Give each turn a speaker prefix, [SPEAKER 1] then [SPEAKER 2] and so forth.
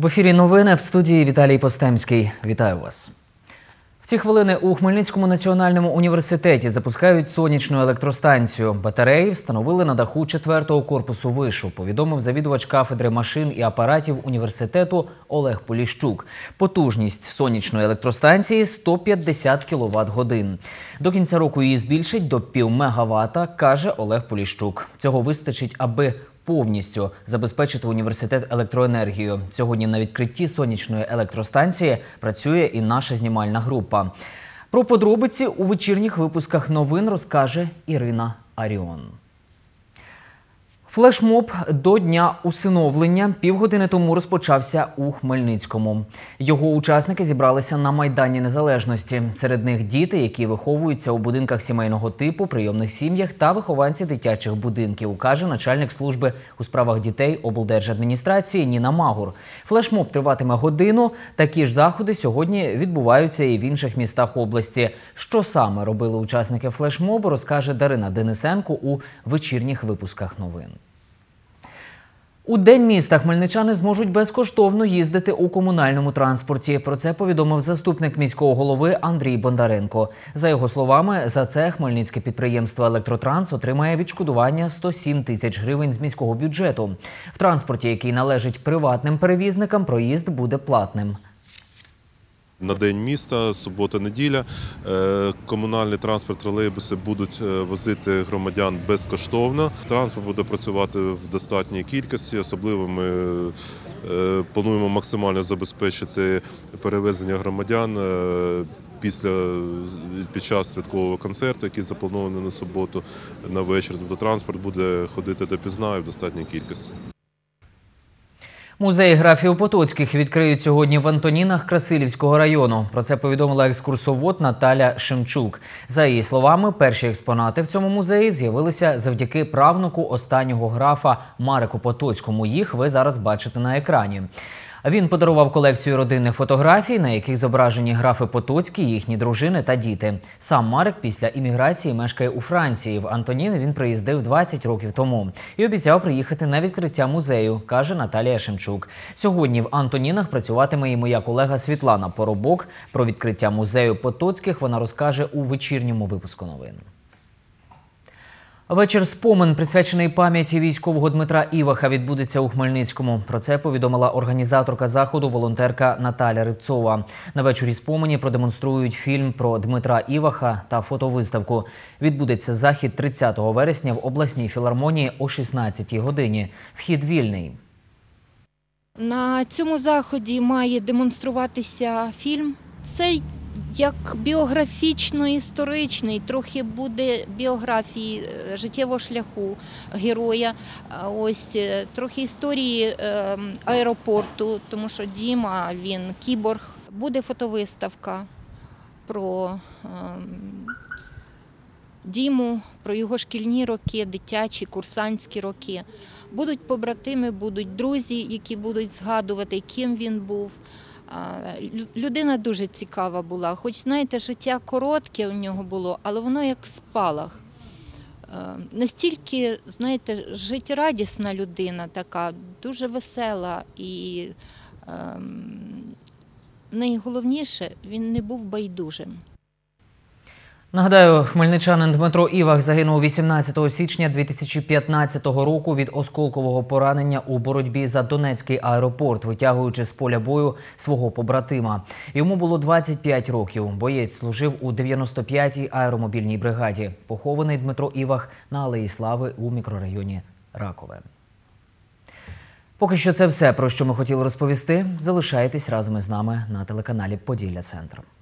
[SPEAKER 1] В ефірі новини, в студії Віталій Постемський. Вітаю вас. В ці хвилини у Хмельницькому національному університеті запускають сонячну електростанцію. Батареї встановили на даху 4-го корпусу вишу, повідомив завідувач кафедри машин і апаратів університету Олег Поліщук. Потужність сонячної електростанції – 150 кВт-годин. До кінця року її збільшать до півмегавата, каже Олег Поліщук. Цього вистачить, аби повністю забезпечити університет електроенергією. Сьогодні на відкритті сонячної електростанції працює і наша знімальна група. Про подробиці у вечірніх випусках новин розкаже Ірина Аріон. Флешмоб до Дня усиновлення півгодини тому розпочався у Хмельницькому. Його учасники зібралися на Майдані Незалежності. Серед них діти, які виховуються у будинках сімейного типу, прийомних сім'ях та вихованці дитячих будинків, каже начальник служби у справах дітей облдержадміністрації Ніна Магур. Флешмоб триватиме годину. Такі ж заходи сьогодні відбуваються і в інших містах області. Що саме робили учасники флешмобу, розкаже Дарина Денисенко у вечірніх випусках новин. У День міста хмельничани зможуть безкоштовно їздити у комунальному транспорті. Про це повідомив заступник міського голови Андрій Бондаренко. За його словами, за це хмельницьке підприємство «Електротранс» отримає відшкодування 107 тисяч гривень з міського бюджету. В транспорті, який належить приватним перевізникам, проїзд буде платним.
[SPEAKER 2] На День міста, субота-неділя, комунальний транспорт, тролейбуси будуть возити громадян безкоштовно. Транспорт буде працювати в достатній кількості, особливо ми плануємо максимально забезпечити перевезення громадян під час святкового концерту, який запланований на суботу, на вечір. Тобто транспорт буде ходити допізна і в достатній кількості.
[SPEAKER 1] Музей графів Потоцьких відкриють сьогодні в Антонінах Красилівського району. Про це повідомила екскурсовод Наталя Шемчук. За її словами, перші експонати в цьому музеї з'явилися завдяки правнуку останнього графа Мареку Потоцькому. Їх ви зараз бачите на екрані. Він подарував колекцію родинних фотографій, на яких зображені графи Потоцькі, їхні дружини та діти. Сам Марек після імміграції мешкає у Франції. В Антоніни він приїздив 20 років тому і обіцяв приїхати на відкриття музею, каже Наталія Шемчук. Сьогодні в Антонінах працюватиме і моя колега Світлана Поробок. Про відкриття музею Потоцьких вона розкаже у вечірньому випуску новин. Вечір спомин, присвячений пам'яті військового Дмитра Іваха, відбудеться у Хмельницькому. Про це повідомила організаторка заходу, волонтерка Наталя Рибцова. На вечорі спомині продемонструють фільм про Дмитра Іваха та фотовиставку. Відбудеться захід 30 вересня в обласній філармонії о 16-й годині. Вхід вільний.
[SPEAKER 3] На цьому заході має демонструватися фільм. Це як біографічно-історичний, трохи буде біографії життєвого шляху героя, ось трохи історії аеропорту, тому що Діма, він кіборг. Буде фотовиставка про Діму, про його шкільні роки, дитячі, курсантські роки. Будуть побратими, будуть друзі, які будуть згадувати, ким він був. Людина дуже цікава була, хоч, знаєте, життя коротке у нього було, але воно як спалах. Настільки, знаєте, життєрадісна людина така, дуже весела і найголовніше, він не був байдужим.
[SPEAKER 1] Нагадаю, хмельничанин Дмитро Івах загинув 18 січня 2015 року від осколкового поранення у боротьбі за Донецький аеропорт, витягуючи з поля бою свого побратима. Йому було 25 років. Боєць служив у 95-й аеромобільній бригаді. Похований Дмитро Івах на Алеї Слави у мікрорайоні Ракове. Поки що це все, про що ми хотіли розповісти. Залишайтесь разом із нами на телеканалі «Поділля Центр».